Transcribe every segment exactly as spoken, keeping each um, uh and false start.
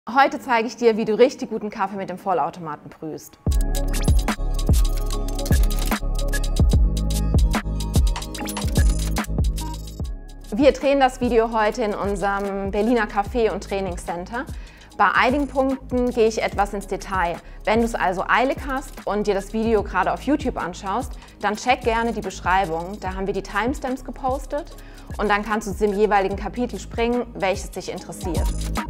Heute zeige ich dir, wie du richtig guten Kaffee mit dem Vollautomaten brühst. Wir drehen das Video heute in unserem Berliner Café- und Trainingscenter. Bei einigen Punkten gehe ich etwas ins Detail. Wenn du es also eilig hast und dir das Video gerade auf YouTube anschaust, dann check gerne die Beschreibung. Da haben wir die Timestamps gepostet und dann kannst du zu dem jeweiligen Kapitel springen, welches dich interessiert.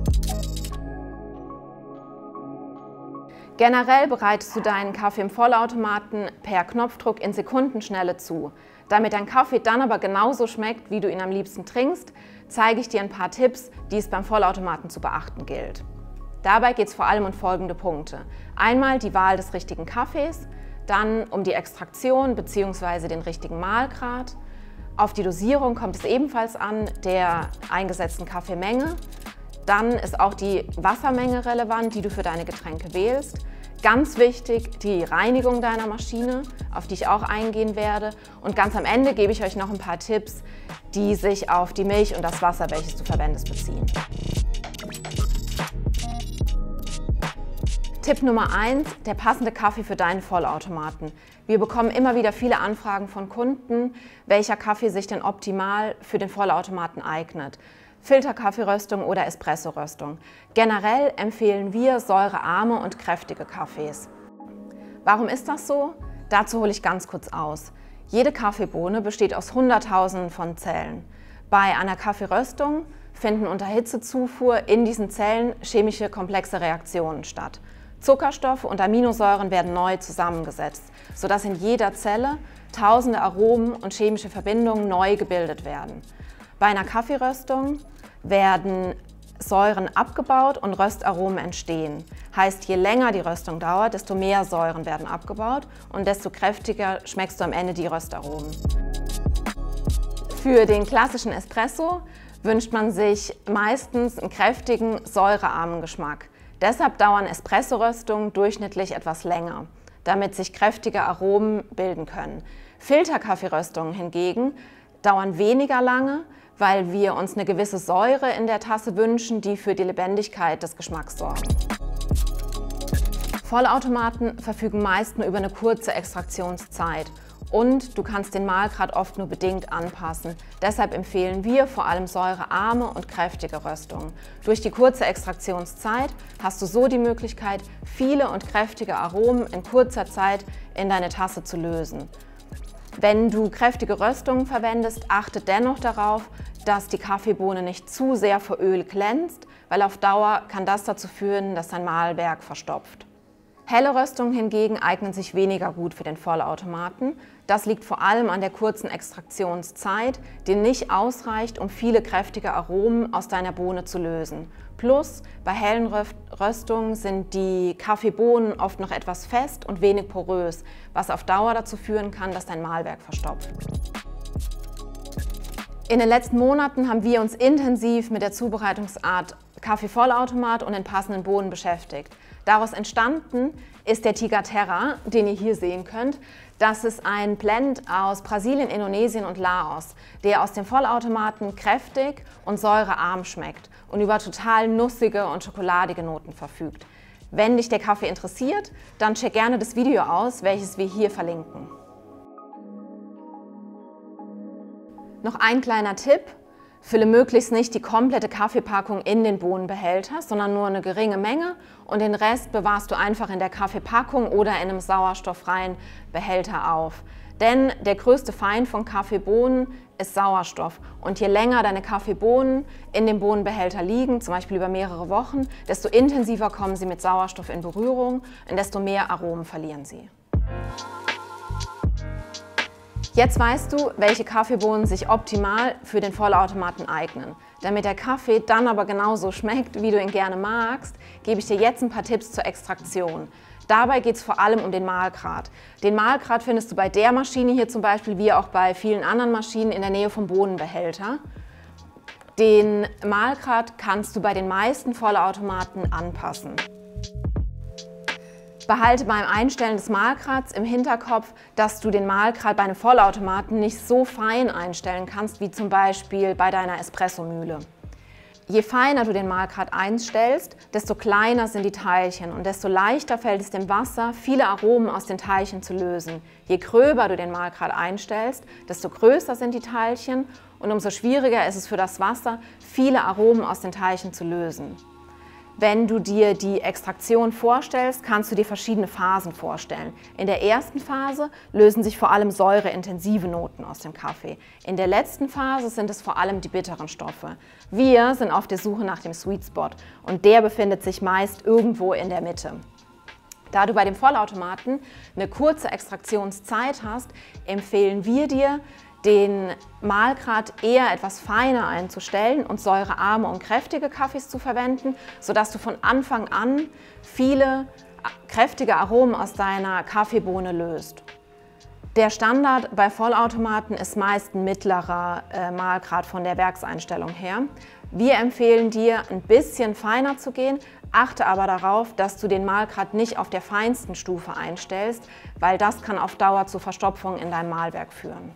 Generell bereitest du deinen Kaffee im Vollautomaten per Knopfdruck in Sekundenschnelle zu. Damit dein Kaffee dann aber genauso schmeckt, wie du ihn am liebsten trinkst, zeige ich dir ein paar Tipps, die es beim Vollautomaten zu beachten gilt. Dabei geht es vor allem um folgende Punkte. Einmal die Wahl des richtigen Kaffees, dann um die Extraktion bzw. den richtigen Mahlgrad. Auf die Dosierung kommt es ebenfalls an, der eingesetzten Kaffeemenge. Dann ist auch die Wassermenge relevant, die du für deine Getränke wählst. Ganz wichtig, die Reinigung deiner Maschine, auf die ich auch eingehen werde. Und ganz am Ende gebe ich euch noch ein paar Tipps, die sich auf die Milch und das Wasser, welches du verwendest, beziehen. Tipp Nummer eins, der passende Kaffee für deinen Vollautomaten. Wir bekommen immer wieder viele Anfragen von Kunden, welcher Kaffee sich denn optimal für den Vollautomaten eignet. Filterkaffeeröstung oder Espressoröstung. Generell empfehlen wir säurearme und kräftige Kaffees. Warum ist das so? Dazu hole ich ganz kurz aus. Jede Kaffeebohne besteht aus Hunderttausenden von Zellen. Bei einer Kaffeeröstung finden unter Hitzezufuhr in diesen Zellen chemische komplexe Reaktionen statt. Zuckerstoffe und Aminosäuren werden neu zusammengesetzt, sodass in jeder Zelle tausende Aromen und chemische Verbindungen neu gebildet werden. Bei einer Kaffeeröstung werden Säuren abgebaut und Röstaromen entstehen. Heißt, je länger die Röstung dauert, desto mehr Säuren werden abgebaut und desto kräftiger schmeckst du am Ende die Röstaromen. Für den klassischen Espresso wünscht man sich meistens einen kräftigen, säurearmen Geschmack. Deshalb dauern Espressoröstungen durchschnittlich etwas länger, damit sich kräftige Aromen bilden können. Filterkaffeeröstungen hingegen dauern weniger lange, weil wir uns eine gewisse Säure in der Tasse wünschen, die für die Lebendigkeit des Geschmacks sorgen. Vollautomaten verfügen meist nur über eine kurze Extraktionszeit und du kannst den Mahlgrad oft nur bedingt anpassen. Deshalb empfehlen wir vor allem säurearme und kräftige Röstungen. Durch die kurze Extraktionszeit hast du so die Möglichkeit, viele und kräftige Aromen in kurzer Zeit in deine Tasse zu lösen. Wenn du kräftige Röstungen verwendest, achte dennoch darauf, dass die Kaffeebohne nicht zu sehr vor Öl glänzt, weil auf Dauer kann das dazu führen, dass dein Mahlwerk verstopft. Helle Röstungen hingegen eignen sich weniger gut für den Vollautomaten. Das liegt vor allem an der kurzen Extraktionszeit, die nicht ausreicht, um viele kräftige Aromen aus deiner Bohne zu lösen. Plus, bei hellen Röstungen sind die Kaffeebohnen oft noch etwas fest und wenig porös, was auf Dauer dazu führen kann, dass dein Mahlwerk verstopft. In den letzten Monaten haben wir uns intensiv mit der Zubereitungsart Kaffee-Vollautomat und den passenden Bohnen beschäftigt. Daraus entstanden ist der Tiga Terra, den ihr hier sehen könnt. Das ist ein Blend aus Brasilien, Indonesien und Laos, der aus dem Vollautomaten kräftig und säurearm schmeckt und über total nussige und schokoladige Noten verfügt. Wenn dich der Kaffee interessiert, dann check gerne das Video aus, welches wir hier verlinken. Noch ein kleiner Tipp: Fülle möglichst nicht die komplette Kaffeepackung in den Bohnenbehälter, sondern nur eine geringe Menge und den Rest bewahrst du einfach in der Kaffeepackung oder in einem sauerstofffreien Behälter auf. Denn der größte Feind von Kaffeebohnen ist Sauerstoff und je länger deine Kaffeebohnen in dem Bohnenbehälter liegen, zum Beispiel über mehrere Wochen, desto intensiver kommen sie mit Sauerstoff in Berührung und desto mehr Aromen verlieren sie. Jetzt weißt du, welche Kaffeebohnen sich optimal für den Vollautomaten eignen. Damit der Kaffee dann aber genauso schmeckt, wie du ihn gerne magst, gebe ich dir jetzt ein paar Tipps zur Extraktion. Dabei geht es vor allem um den Mahlgrad. Den Mahlgrad findest du bei der Maschine hier zum Beispiel, wie auch bei vielen anderen Maschinen, in der Nähe vom Bohnenbehälter. Den Mahlgrad kannst du bei den meisten Vollautomaten anpassen. Behalte beim Einstellen des Mahlgrads im Hinterkopf, dass du den Mahlgrad bei einem Vollautomaten nicht so fein einstellen kannst, wie zum Beispiel bei deiner Espressomühle. Je feiner du den Mahlgrad einstellst, desto kleiner sind die Teilchen und desto leichter fällt es dem Wasser, viele Aromen aus den Teilchen zu lösen. Je gröber du den Mahlgrad einstellst, desto größer sind die Teilchen und umso schwieriger ist es für das Wasser, viele Aromen aus den Teilchen zu lösen. Wenn du dir die Extraktion vorstellst, kannst du dir verschiedene Phasen vorstellen. In der ersten Phase lösen sich vor allem säureintensive Noten aus dem Kaffee. In der letzten Phase sind es vor allem die bitteren Stoffe. Wir sind auf der Suche nach dem Sweet Spot und der befindet sich meist irgendwo in der Mitte. Da du bei dem Vollautomaten eine kurze Extraktionszeit hast, empfehlen wir dir, den Mahlgrad eher etwas feiner einzustellen und säurearme und kräftige Kaffees zu verwenden, sodass du von Anfang an viele kräftige Aromen aus deiner Kaffeebohne löst. Der Standard bei Vollautomaten ist meist ein mittlerer äh, Mahlgrad von der Werkseinstellung her. Wir empfehlen dir, ein bisschen feiner zu gehen, achte aber darauf, dass du den Mahlgrad nicht auf der feinsten Stufe einstellst, weil das kann auf Dauer zu Verstopfung in deinem Mahlwerk führen.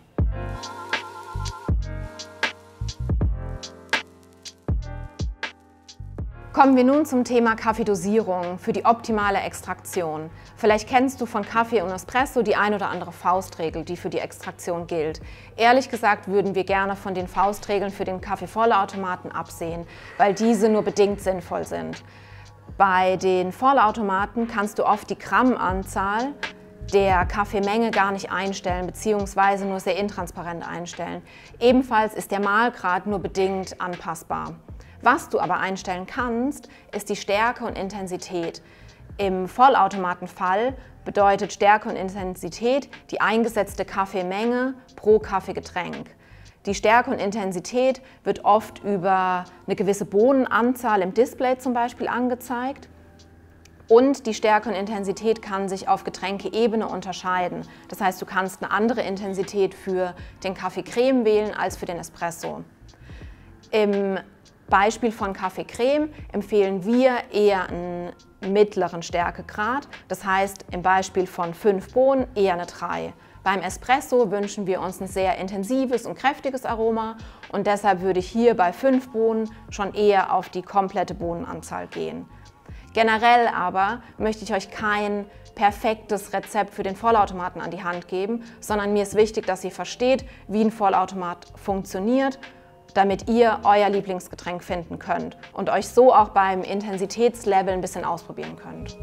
Kommen wir nun zum Thema Kaffeedosierung für die optimale Extraktion. Vielleicht kennst du von Kaffee und Espresso die ein oder andere Faustregel, die für die Extraktion gilt. Ehrlich gesagt würden wir gerne von den Faustregeln für den Kaffeevollautomaten absehen, weil diese nur bedingt sinnvoll sind. Bei den Vollautomaten kannst du oft die Grammanzahl der Kaffeemenge gar nicht einstellen bzw. nur sehr intransparent einstellen. Ebenfalls ist der Mahlgrad nur bedingt anpassbar. Was du aber einstellen kannst, ist die Stärke und Intensität. Im Vollautomatenfall bedeutet Stärke und Intensität die eingesetzte Kaffeemenge pro Kaffeegetränk. Die Stärke und Intensität wird oft über eine gewisse Bohnenanzahl im Display zum Beispiel angezeigt. Und die Stärke und Intensität kann sich auf Getränkeebene unterscheiden. Das heißt, du kannst eine andere Intensität für den Kaffee Creme wählen als für den Espresso. Im Beispiel von Kaffee Creme empfehlen wir eher einen mittleren Stärkegrad. Das heißt, im Beispiel von fünf Bohnen eher eine drei. Beim Espresso wünschen wir uns ein sehr intensives und kräftiges Aroma und deshalb würde ich hier bei fünf Bohnen schon eher auf die komplette Bohnenanzahl gehen. Generell aber möchte ich euch kein perfektes Rezept für den Vollautomaten an die Hand geben, sondern mir ist wichtig, dass ihr versteht, wie ein Vollautomat funktioniert, damit ihr euer Lieblingsgetränk finden könnt und euch so auch beim Intensitätslevel ein bisschen ausprobieren könnt.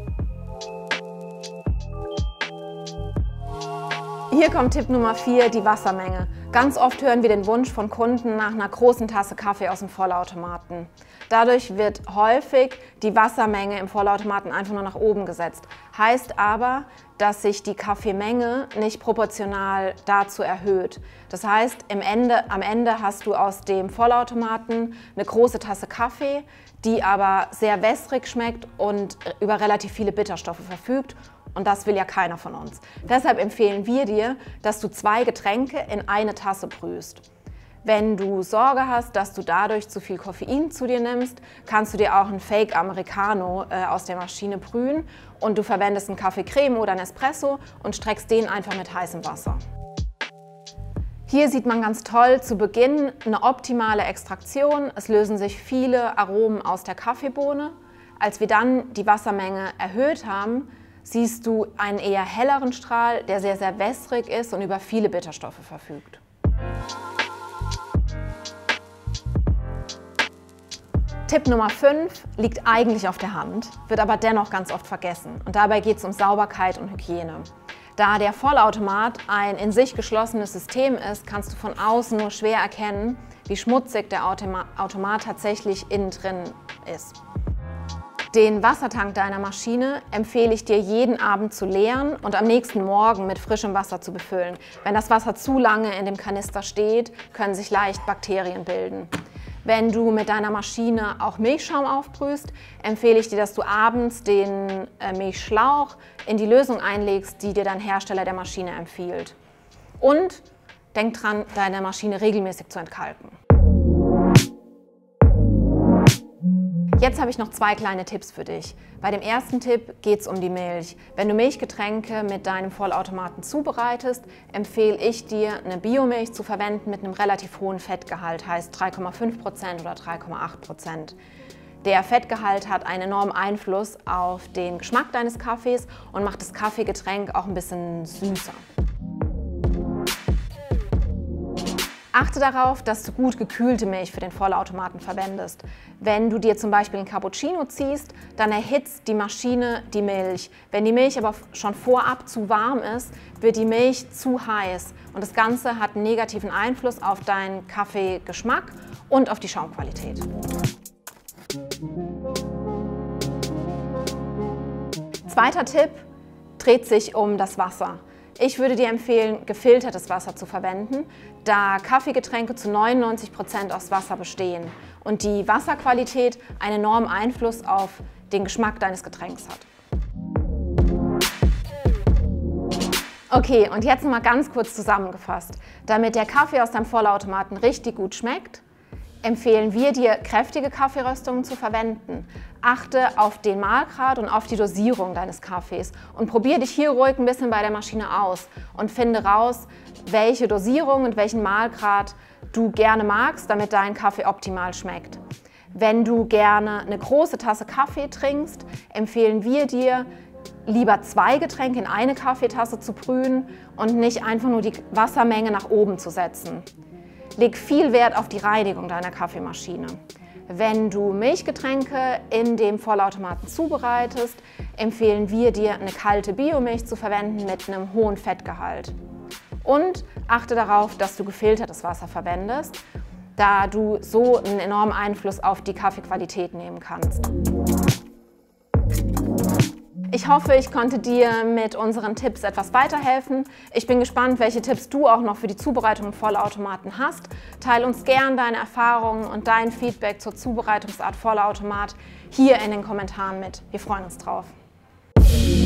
Hier kommt Tipp Nummer vier, die Wassermenge. Ganz oft hören wir den Wunsch von Kunden nach einer großen Tasse Kaffee aus dem Vollautomaten. Dadurch wird häufig die Wassermenge im Vollautomaten einfach nur nach oben gesetzt. Heißt aber, dass sich die Kaffeemenge nicht proportional dazu erhöht. Das heißt, im Ende, am Ende hast du aus dem Vollautomaten eine große Tasse Kaffee, die aber sehr wässrig schmeckt und über relativ viele Bitterstoffe verfügt. Und das will ja keiner von uns. Deshalb empfehlen wir dir, dass du zwei Getränke in eine Tasse brühst. Wenn du Sorge hast, dass du dadurch zu viel Koffein zu dir nimmst, kannst du dir auch einen Fake Americano äh, aus der Maschine brühen und du verwendest einen Kaffee Creme oder einen Espresso und streckst den einfach mit heißem Wasser. Hier sieht man ganz toll zu Beginn eine optimale Extraktion. Es lösen sich viele Aromen aus der Kaffeebohne. Als wir dann die Wassermenge erhöht haben, siehst du einen eher helleren Strahl, der sehr, sehr wässrig ist und über viele Bitterstoffe verfügt. Tipp Nummer fünf liegt eigentlich auf der Hand, wird aber dennoch ganz oft vergessen. Und dabei geht es um Sauberkeit und Hygiene. Da der Vollautomat ein in sich geschlossenes System ist, kannst du von außen nur schwer erkennen, wie schmutzig der Automa- Automat tatsächlich innen drin ist. Den Wassertank deiner Maschine empfehle ich dir, jeden Abend zu leeren und am nächsten Morgen mit frischem Wasser zu befüllen. Wenn das Wasser zu lange in dem Kanister steht, können sich leicht Bakterien bilden. Wenn du mit deiner Maschine auch Milchschaum aufbrühst, empfehle ich dir, dass du abends den Milchschlauch in die Lösung einlegst, die dir dein Hersteller der Maschine empfiehlt. Und denk dran, deine Maschine regelmäßig zu entkalken. Jetzt habe ich noch zwei kleine Tipps für dich. Bei dem ersten Tipp geht es um die Milch. Wenn du Milchgetränke mit deinem Vollautomaten zubereitest, empfehle ich dir, eine Biomilch zu verwenden mit einem relativ hohen Fettgehalt, heißt drei Komma fünf Prozent oder drei Komma acht Prozent. Der Fettgehalt hat einen enormen Einfluss auf den Geschmack deines Kaffees und macht das Kaffeegetränk auch ein bisschen süßer. Achte darauf, dass du gut gekühlte Milch für den Vollautomaten verwendest. Wenn du dir zum Beispiel einen Cappuccino ziehst, dann erhitzt die Maschine die Milch. Wenn die Milch aber schon vorab zu warm ist, wird die Milch zu heiß und das Ganze hat einen negativen Einfluss auf deinen Kaffeegeschmack und auf die Schaumqualität. Zweiter Tipp dreht sich um das Wasser. Ich würde dir empfehlen, gefiltertes Wasser zu verwenden, da Kaffeegetränke zu neunundneunzig Prozent aus Wasser bestehen und die Wasserqualität einen enormen Einfluss auf den Geschmack deines Getränks hat. Okay, und jetzt nochmal ganz kurz zusammengefasst. Damit der Kaffee aus deinem Vollautomaten richtig gut schmeckt, empfehlen wir dir, kräftige Kaffeeröstungen zu verwenden. Achte auf den Mahlgrad und auf die Dosierung deines Kaffees und probier dich hier ruhig ein bisschen bei der Maschine aus und finde raus, welche Dosierung und welchen Mahlgrad du gerne magst, damit dein Kaffee optimal schmeckt. Wenn du gerne eine große Tasse Kaffee trinkst, empfehlen wir dir, lieber zwei Getränke in eine Kaffeetasse zu brühen und nicht einfach nur die Wassermenge nach oben zu setzen. Leg viel Wert auf die Reinigung deiner Kaffeemaschine. Wenn du Milchgetränke in dem Vollautomaten zubereitest, empfehlen wir dir, eine kalte Biomilch zu verwenden mit einem hohen Fettgehalt. Und achte darauf, dass du gefiltertes Wasser verwendest, da du so einen enormen Einfluss auf die Kaffeequalität nehmen kannst. Ich hoffe, ich konnte dir mit unseren Tipps etwas weiterhelfen. Ich bin gespannt, welche Tipps du auch noch für die Zubereitung im Vollautomaten hast. Teile uns gern deine Erfahrungen und dein Feedback zur Zubereitungsart Vollautomat hier in den Kommentaren mit. Wir freuen uns drauf.